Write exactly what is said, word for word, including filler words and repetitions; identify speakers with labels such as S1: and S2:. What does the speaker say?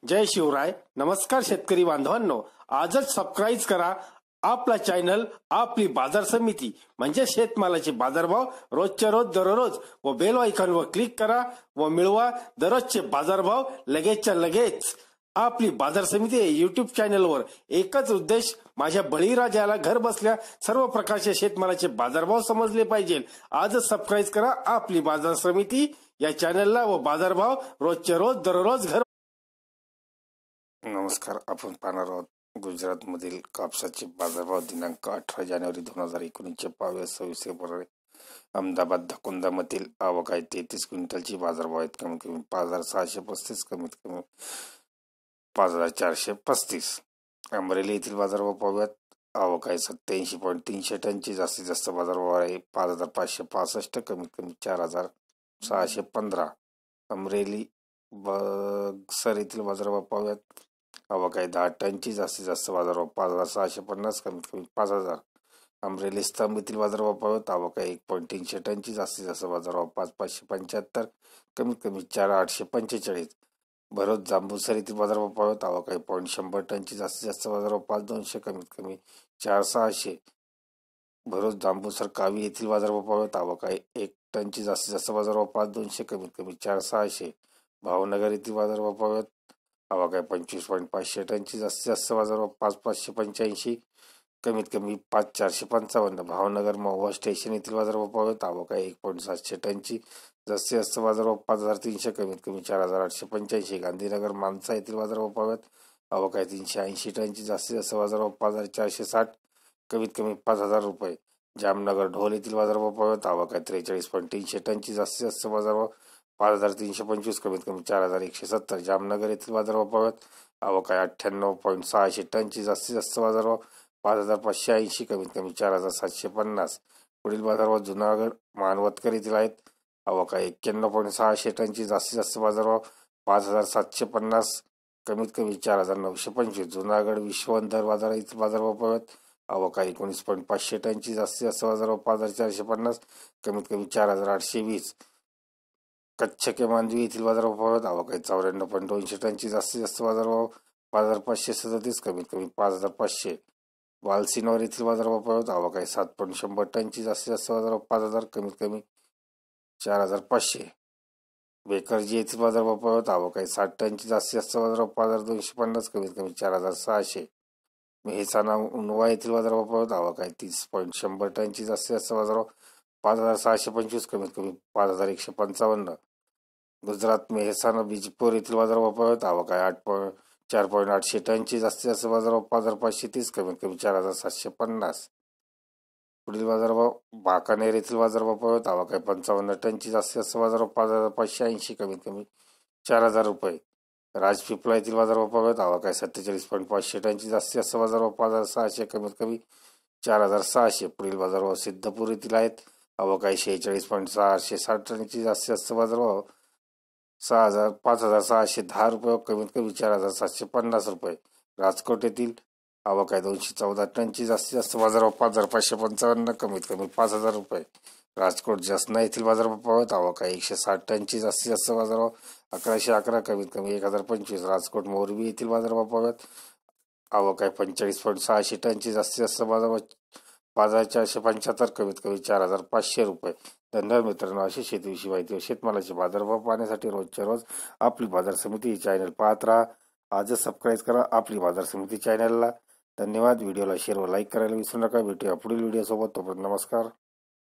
S1: जय शिवराय. नमस्कार शेतकरी बांधवांनो, आजच सबस्क्राईब करा आपला चॅनल आपली बाजार समिती म्हणजे शेतमालाचे बाजारभाव रोजच्या रोज दररोज व बेल आयकॉनवर क्लिक करा व मिळवा दररोजचे बाजारभाव लगेचच्या लगेच. आपली बाजार समिती युट्यूब चॅनलवर एकच उद्देश, माझ्या बळीराजाला घर बसल्या सर्व प्रकारचे शेतमालाचे बाजारभाव समजले पाहिजे. आजच सबस्क्राईब करा आपली बाजार समिती या चॅनलला व बाजारभाव रोजच्या रोज दररोज घर.
S2: नमस्कार. आपण पाहणार आहोत गुजरात मधील कापसाचे बाजारभाव दिनांक अठरा जानेवारी दोन हजार एकोणीसचे पावणे सव्वीस फेब्रुवारी. अहमदाबाद धकुंदा मधील आवक आहे तेहतीस क्विंटलची. बाजारभाव आहेत कमीत कमी पाच हजार सहाशे पस्तीस, कमीत कमी पाच हजार चारशे पस्तीस. अमरेली येथील बाजारभाव पाहूयात. आवक आहे सत्याऐंशी पॉईंट तीनशे टनची. जास्तीत जास्त बाजारभाव आहे पाच हजार पाचशे पासष्ट, कमीत कमी चार हजार सहाशे पंधरा. अमरेली बक्सर येथील बाजारभाव पाहूयात. आवक आहे दहा टनची. जास्तीत जास्त बाजारभाव पाच हजार सहाशे पन्नास, कमीत कमी पाच हजार. अमरेली स्तंभ येथील बाजारभाव पाहूयात. आवक आहे एक पॉईंट तीनशे टनची. जास्तीत जास्त बाजारभाव पाच पाचशे पंच्याहत्तर, कमीत कमी चार आठशे पंचेचाळीस. भरोत जांबूसर येथील बाजारभाव पाहूयात. आवक आहे पॉईंट शंभर टनची. जास्तीत जास्त बाजारभाव पाच दोनशे, कमीत कमी चार सहाशे. भरोत जांबूसर कावी येथील बाजारभाव पाहूयात. आवक आहे एक टनची. जास्तीत जास्त बाजारभाव पाच दोनशे, कमीत कमी चार सहाशे. भावनगर येथील बाजारभाव पाहूयात. आवक आहे पंचवीस पॉईंट पाचशे टनची. जास्तीत जास्त बाजारभाव पाच पाचशे पंच्याऐंशी, कमीत कमी पाच चारशे पंचावन्न. भावनगर महुवा स्टेशन येथील बाजारभाव पाहूयात. आवक आहे एक पॉईंट सातशे टनची. जास्तीत जास्त बाजारभाव पाच हजार तीनशे, कमीत कमी चार हजार आठशे पंच्याऐंशी. गांधीनगर मानसा येथील बाजारभाव पाहूयात. आवक आहे तीनशे ऐंशी टनची. जास्तीत जास्त बाजारभाव पाच हजार चारशे साठ, कमीत कमी पाच हजार रुपये. जामनगर ढोल येथील बाजारभाव पाहूयात. आवक आहे त्रेचाळीस पॉईंट तीनशे टनची. जास्तीत जास्त बाजारभाव पाच हजार तीनशे पंचवीस, कमीत कमी चार हजार एकशे सत्तर. जामनगर येथील बाजारभाव पाहूयात. आवक आहे अठ्ठ्याण्णव पॉईंट सहाशे टनची. जास्तीत जास्त बाजारभाव पाच हजार पाचशे ऐंशी, कमीत कमी चार हजार सातशे पन्नास. पुढील बाजारभाव जुनागड मानवतकर येथील आहेत. आवक आहे एक्क्याण्णव पॉईंट सहाशे टनची. जास्तीत जास्त बाजारभाव पाच हजार सातशे पन्नास, कमीत कमी चार हजार नऊशे पंचवीस. जुनागड विश्वंधर बाजार येथील बाजारभाव पाहूयात. आवक आहे एकोणीस पॉईंट पाचशे टनची. जास्तीत जास्त बाजारभाव पाच हजार चारशे पन्नास, कमीत कमी चार हजार आठशे वीस. कच्छ के मांजवी येथील बाजारभाव पाहूयात. आवक आहे चौऱ्याण्णव पॉईंट दोनशे टनची. जास्तीत जास्त बाजारभाव पाच हजार पाचशे सदतीस, कमीत कमी पाच हजार पाचशे. वालसिनोर येथील बाजारभाव पाहूयात. आवक आहे सात पॉईंट शंभर टनची. जास्तीत जास्त बाजारभाव पाच हजार, कमीत कमी चार हजार पाचशे. बेकरजी येथील बाजारभाव पाहूयात. आवक आहे साठ टनची. जास्तीत जास्त बाजारभाव पाच हजार दोनशे पन्नास, कमीत कमी चार हजार सहाशे. मेहसाणा उनवा येथील बाजारभाव पाहूयात. आवक आहे तीस पॉईंट शंभर टनची. जास्तीत जास्त बाजारभाव पाच हजार सहाशे पंचवीस, कमीत कमी पाच हजार एकशे पंचावन्न. गुजरात मेहसाणा बिजपूर येथील बाजारभाव पाहूयात. आवक आहे आठ पॉईंट चार पॉईंट आठशे टनची. जास्तीत जास्त बाजारभाव पाच हजार पाचशे तीस, कमीत कमी चार हजार सातशे पन्नास. पुढील बाजारभाव बाकानेर येथील बाजारभाव पाहूयात. आवक आहे पंचावन्न टनची. जास्तीत जास्त बाजारभाव पाच हजार पाचशे ऐंशी, कमीत कमी चार हजार रुपये. राजपिपला येथील बाजारभाव पाहूयात. आवक आहे सत्तेचाळीस पॉईंट पाचशे टनची. जास्तीत जास्त बाजारभाव पाच हजार सहाशे, कमीत कमी चार हजार सहाशे. पुढील बाजारभाव सिद्धपूर येथील आहेत. आवक आहे शेहेचाळीस पॉईंट सहाशे साठ टनची. जास्तीत जास्त बाजारभाव सहा हजार पाच हजार सहाशे दहा रुपये, कमीत कमी चार हजार सातशे पन्नास रुपये. राजकोट येथील आवक आहे दोनशे चौदा टनची. जास्तीत जास्त बाजारभाव पाच हजार पाचशे पंचावन्न, कमीत कमी पाच हजार रुपये. राजकोट जसना येथील बाजारभाव पाहूयात. आवक आहे एकशे साठ टनची. जास्तीत जास्त बाजारभाव अकराशे अकरा, कमीत कमी एक हजार पंचवीस. राजकोट मोरबी येथील बाजारभाव पाहूयात. आवक आहे पंचेचाळीस पॉईंट सहाशे टनची. जास्तीत जास्त बाजारभाव पाच हजार चारशे पंच्याहत्तर, कमीत कमी चार हजार पाचशे रुपये. धन्यवाद मित्रांनो. अशी शेतीविषयी माहिती व शेतमालाचे बाजारभाव पाहण्यासाठी रोजच्या रोज आपली बाजार समिती ही चॅनल पाहत राहा. आजच सबस्क्राईब करा आपली बाजार समिती चॅनलला. धन्यवाद. व्हिडिओला शेअर व लाईक करायला विसरू नका. भेटूया पुढील व्हिडिओ सोबत. तोपर्यंत नमस्कार.